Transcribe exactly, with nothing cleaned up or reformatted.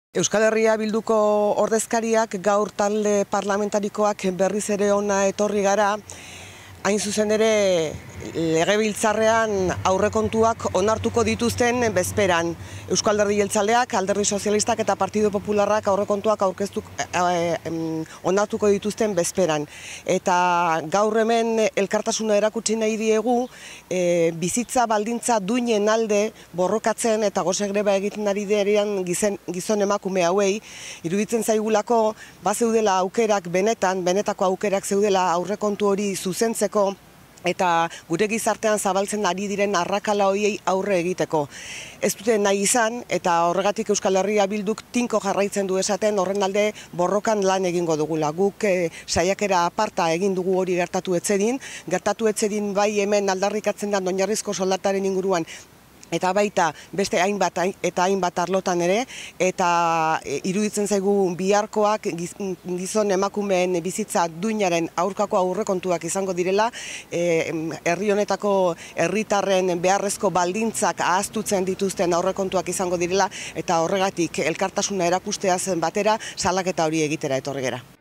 Euskal Herria Bilduko ordezkariak gaur talde parlamentarikoak berriz ere hona etorri gara, hain zuzen ere legebiltzarrean aurrekontuak onartuko dituzten bezperan. Euskal Alderdi Jeltzaleak, Alderdi Sozialistak eta Partidu Popularrak aurrekontuak aurkeztu eh, onartuko dituzten bezperan. Eta gaur hemen elkartasuna erakutsi nahi diegu, eh, bizitza baldintza duinen alde borrokatzen eta gose greba egiten ari diren gizon emakume hauei, iruditzen zaigulako bazeudela aukerak benetan, benetako aukerak zeudela aurrekontu hori zuzentzeko, eta gure gizartean zabaltzen ari diren arrakala horiei aurre egiteko. Ez dute nahi izan, eta horregatik Euskal Herria Bilduk tinko jarraitzen du esaten horren alde borrokan lan egingo dugula. Guk e, saiakera aparta egin dugu hori gertatu etzedin, gertatu etzedin bai hemen aldarrikatzen da oinarrizko soldataren inguruan, eta baita beste hainbat eta hainbat arlotan ere, eta iruditzen zaigu biharkoak gizon emakumeen bizitza duinaren aurkako aurrekontuak izango direla, herri honetako herritarren beharrezko baldintzak ahaztutzen dituzten aurrekontuak izango direla, eta horregatik elkartasuna erakusteaz batera salaketa hori egitera etorri gera.